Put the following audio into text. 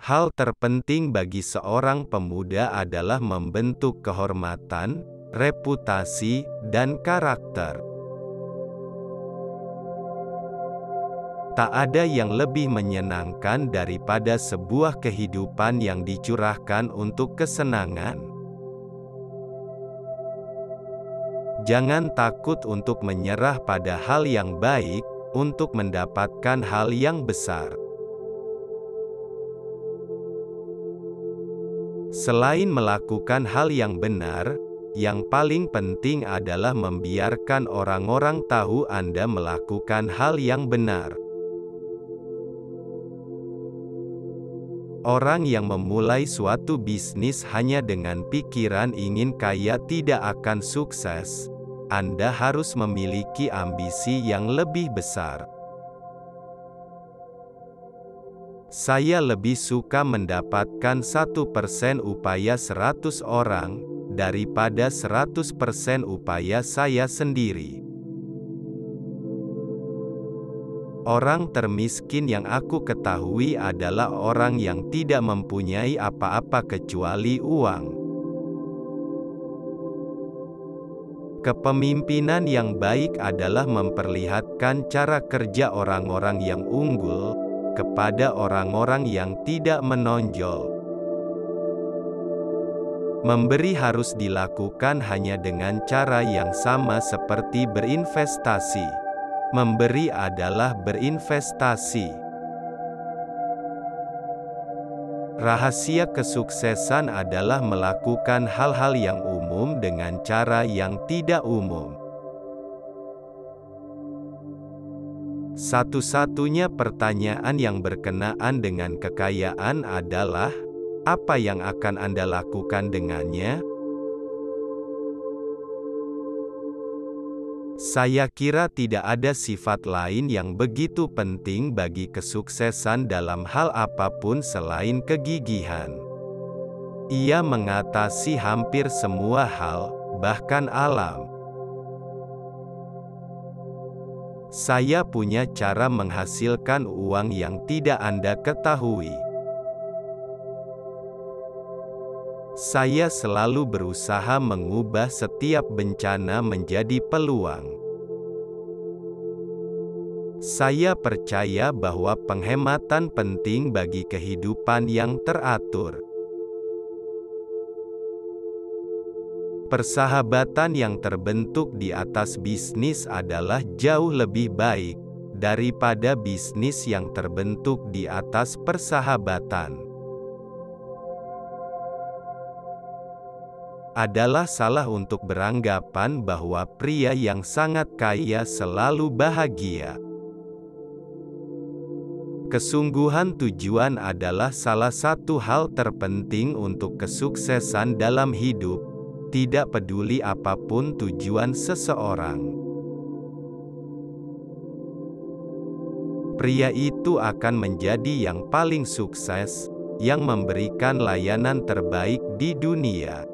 Hal terpenting bagi seorang pemuda adalah membentuk kehormatan, reputasi, dan karakter. Tak ada yang lebih menyenangkan daripada sebuah kehidupan yang dicurahkan untuk kesenangan. Jangan takut untuk menyerah pada hal yang baik, untuk mendapatkan hal yang besar. Selain melakukan hal yang benar, yang paling penting adalah membiarkan orang-orang tahu Anda melakukan hal yang benar. Orang yang memulai suatu bisnis hanya dengan pikiran ingin kaya tidak akan sukses. Anda harus memiliki ambisi yang lebih besar. Saya lebih suka mendapatkan 1% upaya 100 orang, daripada 100% upaya saya sendiri. Orang termiskin yang aku ketahui adalah orang yang tidak mempunyai apa-apa kecuali uang. Kepemimpinan yang baik adalah memperlihatkan cara kerja orang-orang yang unggul kepada orang-orang yang tidak menonjol. Memberi harus dilakukan hanya dengan cara yang sama seperti berinvestasi. Memberi adalah berinvestasi. Rahasia kesuksesan adalah melakukan hal-hal yang umum dengan cara yang tidak umum. Satu-satunya pertanyaan yang berkenaan dengan kekayaan adalah, apa yang akan Anda lakukan dengannya? Saya kira tidak ada sifat lain yang begitu penting bagi kesuksesan dalam hal apapun selain kegigihan. Ia mengatasi hampir semua hal, bahkan alam. Saya punya cara menghasilkan uang yang tidak Anda ketahui. Saya selalu berusaha mengubah setiap bencana menjadi peluang. Saya percaya bahwa penghematan penting bagi kehidupan yang teratur. Persahabatan yang terbentuk di atas bisnis adalah jauh lebih baik daripada bisnis yang terbentuk di atas persahabatan. Adalah salah untuk beranggapan bahwa pria yang sangat kaya selalu bahagia. Kesungguhan tujuan adalah salah satu hal terpenting untuk kesuksesan dalam hidup, tidak peduli apapun tujuan seseorang. Pria itu akan menjadi yang paling sukses, yang memberikan layanan terbaik di dunia.